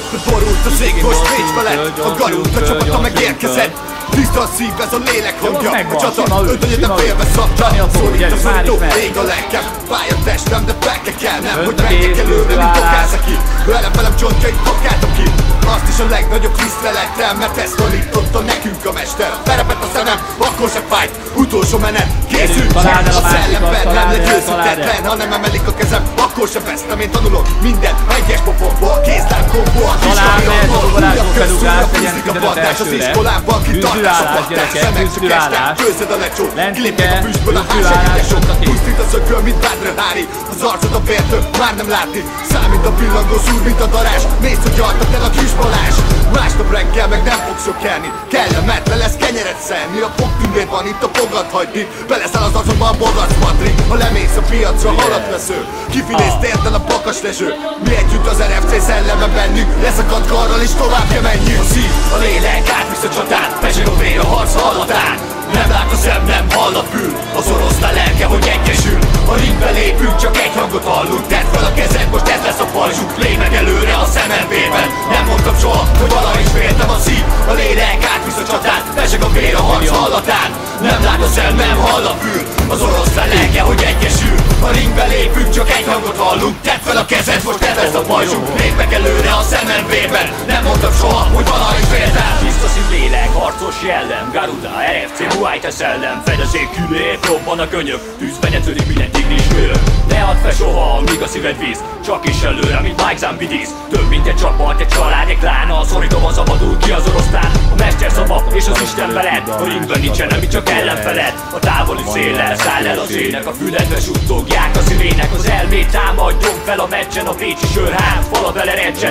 Borult az ég, most Pécs felett, a garút, a csapata megérkezett. Tiszta a szív, ez a lélek hangja, a csata, ötönyödem félve szabta. Szólít a szorító, ég a lelkem, fáj a testem, de fel kell nem, hogy menjek előre, mint Okázaki. Velem csontjait tokáltam ki, azt is a legnagyobb tisztelettel, mert ezt tanította nekünk a mester. Felepett a szemem, akkor se fájt, utolsó menet, készült. A szellemben nem legyőzhetetlen, ha nem emelik a kezem, akkor se vesztem. Én tanulok minden egyes pofonból, kézlábkomból, a kisvariamból. Újabb közszúra fűzik a bandás az iskolában, kitartás a pattás, szemek csak estem, közed a lecsó, kilépnek a füstből a házsegítesok. Pusztít a szököl, mint Badr Hari, az arcod a vértől már nem látni. Számít a pillangó, szúr, mint a darázs, nézd, hogy altat el a kis Balázs. Másnap reggel meg nem fogsz sok kelni, kellemetlen lesz kenyeret szenni. A fogtündér van itt, a fogat hagyni, beleszel az arcodba a bogac matri. Ha lemész a piacra, halat vesző, kifilész térden a bakas leső. Mi együtt az RFC szelleme bennünk, leszakadt karral és tovább kell menjünk. A szív, a lélek átvisz a csatán, peseg a vér a harc hallatán. Nem lát a szem, nem hall a fül, az oroszlán lelke, hogy egyesül. A ringbe lépünk, csak egy hangot hallunk. Tedd fel a kezed, most ez lesz a pajzsuk. Lépj meg előre a szememvében. Nem mondtam soha, hogy valaha is féltem. A szív, a lélek átvisz a csatán, peseg a vér a harc hallatán. Nem lát a szem, nem hall a fül, az oroszlán lelke, hogy egyesül. A ringbe lépünk, csak egy hangot hallunk. Tedd fel a kezed, most ez lesz a pajzsuk. Lépj meg előre a szememvében. Nem mondtam soha, hogy valaha is féltem. Tiszta szív, lélek, harcos jellem, Garuda, RFC, Muay Thai szellem. Fedezék külép, robban a könyök, tűzben edződik minden tigris kölyök. Ne add fel soha, amíg a szíved víz, csak is előre, mint Mike Zambidis. Több mint egy csapat, egy család, egy klán, a szorítóban szabadul ki az oroszlán. A mester szava és az Isten veled, a ringben nincsen, ami csak ellenfeled. A távoli széllel száll el az ének, a füledbe suttogják a szirének. Az elmét támadjon fel a meccsen, a pécsi sörhám, fala bele recsen.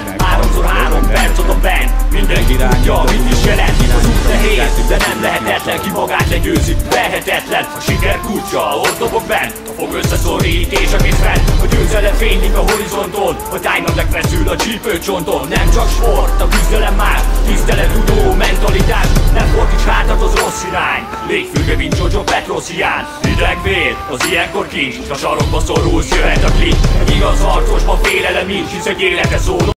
3x3 perc oda bent, mindenki tudja, mit is jelent. Az út nehéz, de nem lehetetlen, ki magát legyőzi, lehetetlen. A siker kulcsa, ott dobog bent, a fog összeszorít és a kész fent. A győzelem fénylik a horizonton, a tájnak megfeszül a csípőcsonton. Nem csak sport, a küzdelem más, tisztelettudó mentalitás. Nem fordíts hátat, az rossz irány, légy függe, mint Jojo Petrosyan. Hideg vér, az ilyenkor kincs, a sarokba szorulsz, jöhet a klincs. Egy igaz harcosban félelem nincs, hisz egy életre szóló